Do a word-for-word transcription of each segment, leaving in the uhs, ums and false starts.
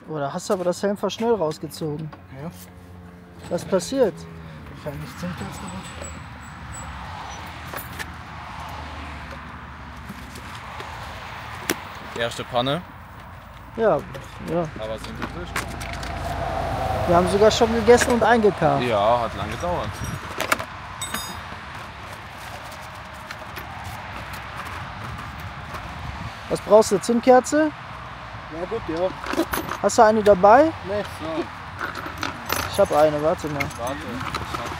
Oder hast du aber das Helm schnell rausgezogen? Ja. Was passiert? Wahrscheinlich Zündkerze kaputt. Erste Panne. Ja, ja. Aber sind wir durch. Wir haben sogar schon gegessen und eingekauft. Ja, hat lange gedauert. Was brauchst du? Zündkerze? Ja gut, ja. Hast du eine dabei? Nee. So, Ich habe eine, warte mal. warte. Ich hab...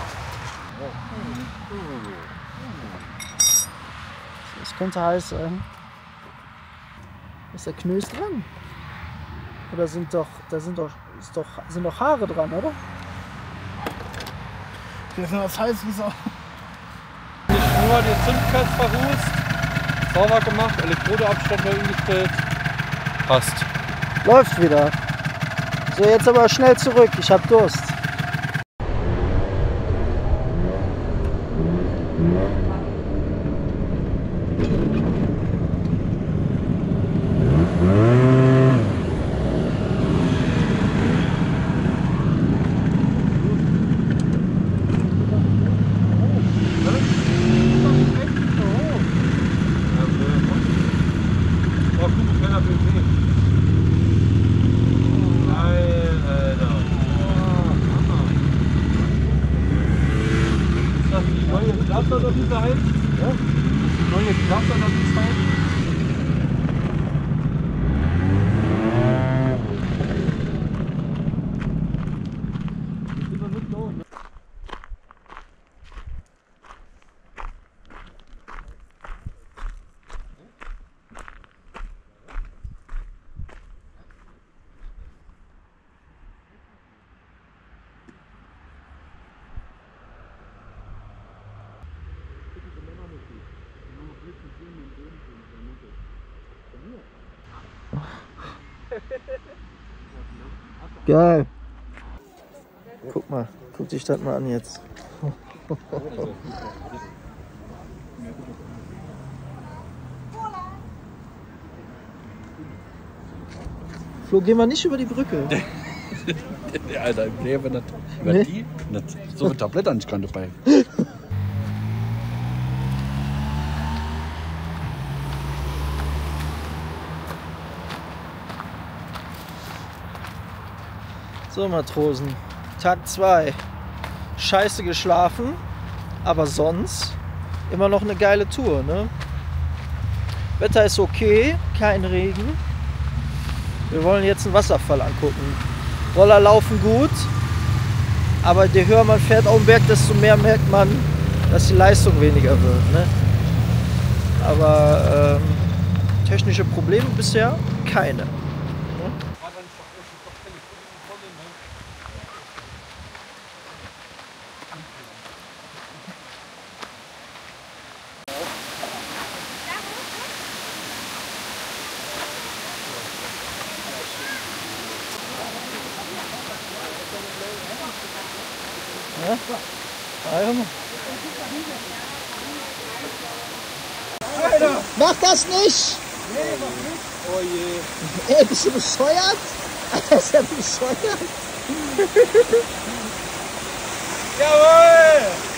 Das könnte heiß sein. Ist der Knös dran? Oder sind doch, da sind doch, ist doch, sind doch Haare dran, oder? Das ist das heiß wie so. Nicht nur die Zündkerze verrußt, sauber gemacht, Elektrodeabstand neu umgestellt. Passt. Läuft wieder. So, jetzt aber schnell zurück. Ich hab Durst. Geil. Guck mal, guck dich das mal an jetzt. Flo, gehen wir nicht über die Brücke. Alter, im Leben nicht. Über Nee. die? Nicht. So ein Tablett an ich kann dabei. So, Matrosen, Tag zwei. Scheiße geschlafen, aber sonst immer noch eine geile Tour, ne? Wetter ist okay, kein Regen. Wir wollen jetzt einen Wasserfall angucken. Roller laufen gut, aber je höher man fährt auf dem Berg, desto mehr merkt man, dass die Leistung weniger wird, ne? Aber ähm, technische Probleme bisher keine. Ja? Mach das nicht! Oh je. Ey, bist du bescheuert? Alter, ist ja bescheuert. Jawohl!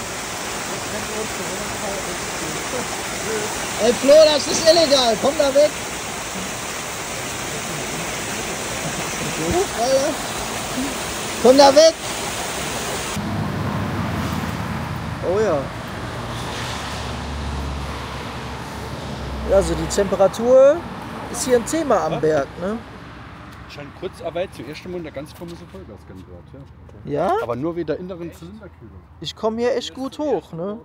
Ey Flo, das ist illegal. Komm da weg. Alter. Komm da weg. Oh ja. Also die Temperatur ist hier ein Thema am Berg, ne? Scheint kurz, aber zuerst einmal in der ganz komische Vollgas gehen wird, ja. Ja? Aber nur wegen der inneren Zylinderkühlung. Ich komme hier echt gut hoch, ne?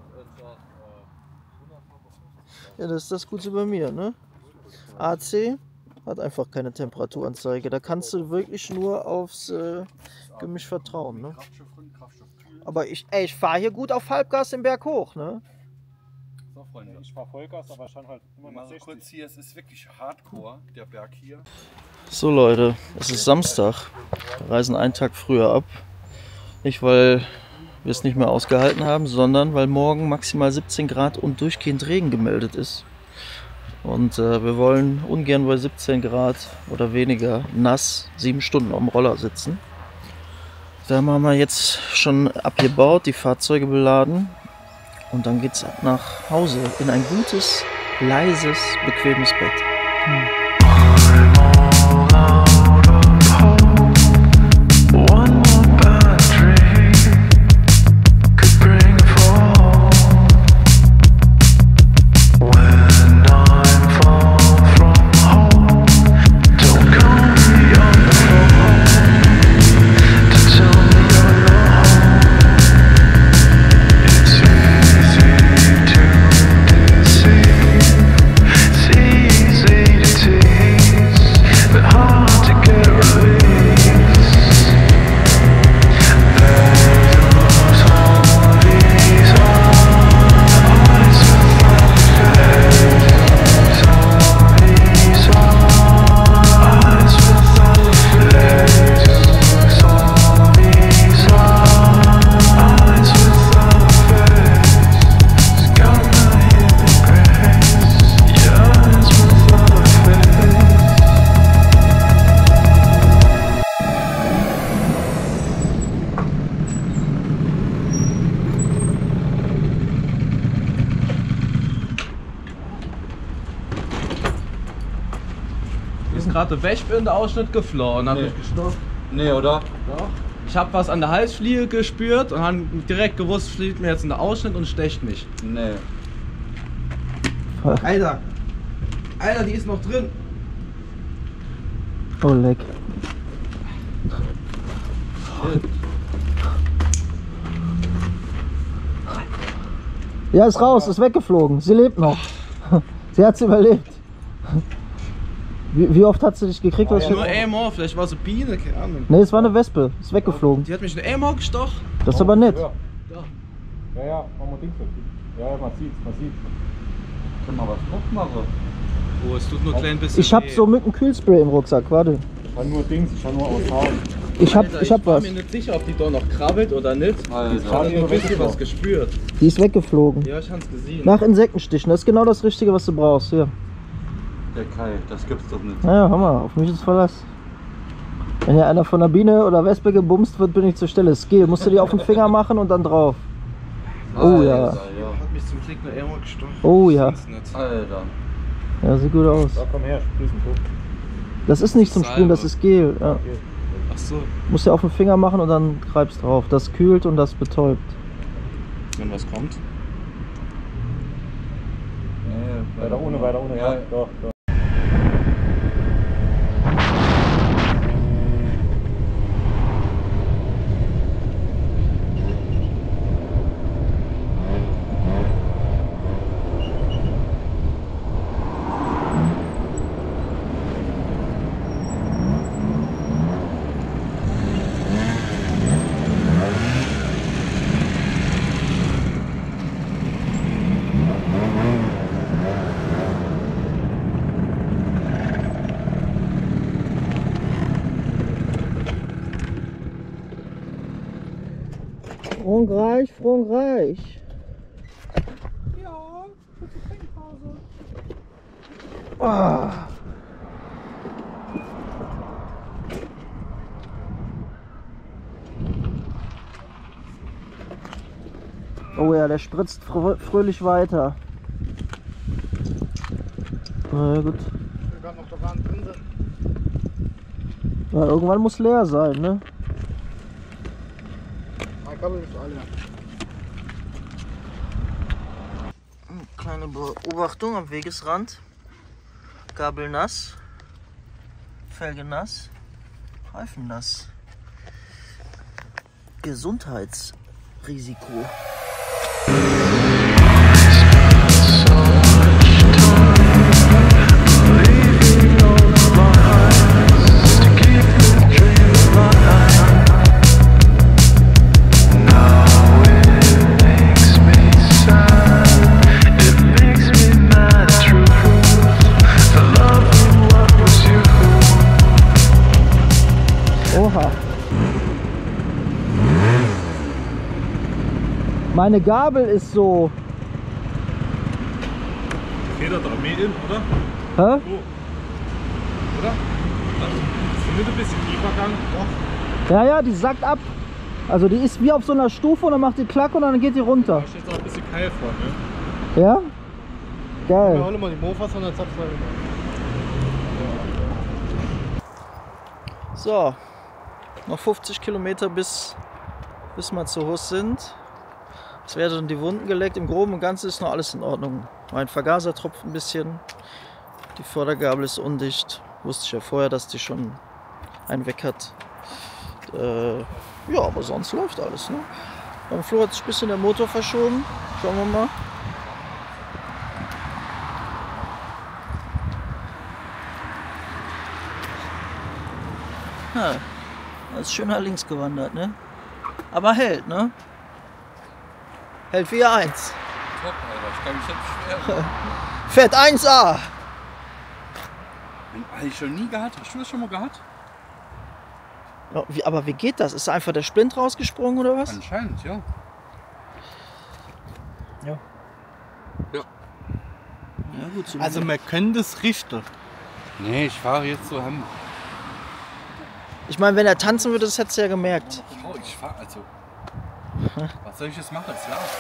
Ja, das ist das Gute bei mir, ne? A C hat einfach keine Temperaturanzeige. Da kannst du wirklich nur aufs äh, Gemisch vertrauen, ne? Aber ich, ey, ich fahre hier gut auf Halbgas den Berg hoch, ne? So, Freunde. Ich fahr Vollgas, aber schon halt immer Mal noch so sechzig. kurz hier, es ist wirklich hardcore, der Berg hier. So Leute, es ist Samstag. Wir reisen einen Tag früher ab. Nicht, weil wir es nicht mehr ausgehalten haben, sondern weil morgen maximal siebzehn Grad und durchgehend Regen gemeldet ist. Und äh, wir wollen ungern bei siebzehn Grad oder weniger nass sieben Stunden am Roller sitzen. Da haben wir jetzt schon abgebaut, die Fahrzeuge beladen und dann geht's ab nach Hause in ein gutes, leises, bequemes Bett. Hm. Gerade eine Wespe in der Ausschnitt geflohen, hab Nee. ich gestoppt. Nee, oder? Doch. Ich habe was an der Halsfliege gespürt und habe direkt gewusst, fliegt mir jetzt in der Ausschnitt und stecht mich. Nee. Alter! Alter, die ist noch drin! Oh, leck. Ja, ist raus, ist weggeflogen. Sie lebt noch. Sie hat's überlebt. Wie, wie oft hat sie dich gekriegt? Was Nur einmal, vielleicht war es eine Biene, keine Ahnung. Ne, es war eine Wespe. Ist weggeflogen. Die hat mich in einmal gestochen. Das ist aber nett. Ja, ja, ja, machen wir Dings. Ja, ja, man sieht's, man sieht's. Können wir was drauf machen? Oh, es tut nur ein klein bisschen Ich hab weh. so Mückenkühlspray im Rucksack, warte. Ich kann nur Dings, ich kann nur aushauen. Ich hab, Alter, ich hab war was. mir nicht sicher, ob die da noch krabbelt oder nicht. Alter. Ich habe nur ein bisschen was gespürt. Die ist weggeflogen. Ja, ich hab's gesehen. Nach Insektenstichen, das ist genau das Richtige, was du brauchst. Hier. Der Kai, das gibt's doch nicht. Naja, hör mal, auf mich ist Verlass. Wenn hier einer von der Biene oder Wespe gebumst wird, bin ich zur Stelle. Skill, musst du die auf den Finger machen und dann drauf. Oh ja. Alter, Hat mich zum Glück nur einmal gestochen. Oh ja. Sonst nicht. Alter. Ja, sieht gut aus. Ja, komm her, sprüh's einen Druck. Das ist nicht zum Sprühen, das ist Gel. Ja. Ach so. Musst du auf den Finger machen und dann treibst drauf. Das kühlt und das betäubt. Wenn was kommt. Nee, Weiter ohne, weiter ohne. Ja, doch, doch. Frankreich, Frankreich. Ja, kurze Trinkpause. Ah. Oh ja, der spritzt frö fröhlich weiter. Na ja, gut. Wir gerade noch da drin sind. Ja, irgendwann muss leer sein, ne? Mein Kabel ist alle. Kleine Beobachtung am Wegesrand. Gabel nass, Felge nass, Reifen nass. Gesundheitsrisiko. Oha. Meine Gabel ist so. Geht er da mehr in, oder? Hä? So. Oder? Ist nicht ein bisschen tiefer gegangen? Doch. Ja, ja, die sackt ab. Also die ist wie auf so einer Stufe und dann macht die Klack und dann geht die runter. Da steht jetzt auch ein bisschen kalt vor, ne? Ja? Wir Geil. holen mal die Mofas und dann zapfen wir immer. So, noch fünfzig Kilometer bis, bis wir zu Hus sind. Es werden dann die Wunden geleckt. Im Groben und Ganzen ist noch alles in Ordnung. Mein Vergaser tropft ein bisschen. Die Vordergabel ist undicht. Wusste ich ja vorher, dass die schon einen weg hat. Äh, ja, aber sonst läuft alles. Ne? Beim Flo hat sich ein bisschen der Motor verschoben. Schauen wir mal. Ja, das ist schön nach links gewandert, ne? Aber hält, ne? Hält wie eins. Top, Alter. Ich kann mich jetzt beschweren. Fett eins A. Habe ich schon nie gehabt. Hast du das schon mal gehabt? Ja, wie, aber wie geht das? Ist da einfach der Splint rausgesprungen oder was? Anscheinend, ja. Ja. Ja. Ja gut, so Also wir können das richten. Nee, ich fahre jetzt so Hamburg. ich meine, wenn er tanzen würde, das hättest du ja gemerkt. Oh, ich fahre also. Was soll ich jetzt machen? Das Lars.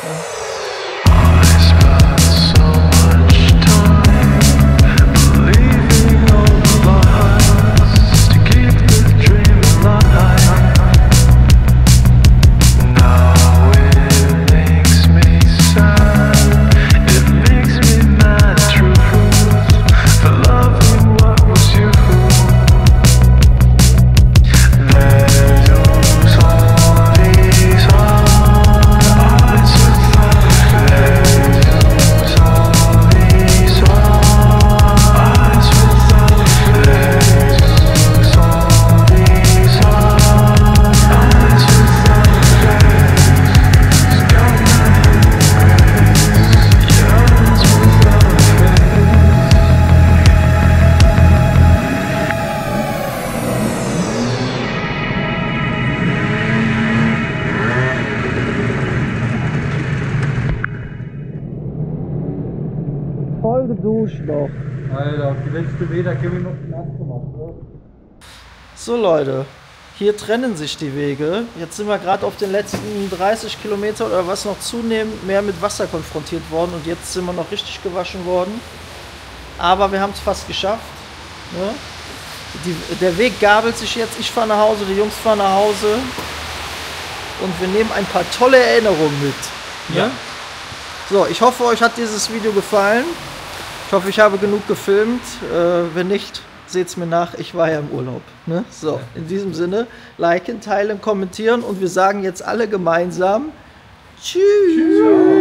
Voll geduscht noch. Alter, die letzte Meter können wir noch nass gemacht. So Leute, hier trennen sich die Wege. Jetzt sind wir gerade auf den letzten dreißig Kilometer oder was noch zunehmend mehr mit Wasser konfrontiert worden und jetzt sind wir noch richtig gewaschen worden. Aber wir haben es fast geschafft. Ne? Die, der Weg gabelt sich jetzt. Ich fahre nach Hause, die Jungs fahren nach Hause und wir nehmen ein paar tolle Erinnerungen mit. Ne? Ja. So, ich hoffe, euch hat dieses Video gefallen. Ich hoffe, ich habe genug gefilmt. Äh, wenn nicht, seht es mir nach. Ich war ja im Urlaub. Ne? So, in diesem Sinne, liken, teilen, kommentieren und wir sagen jetzt alle gemeinsam Tschüss. Tschüss.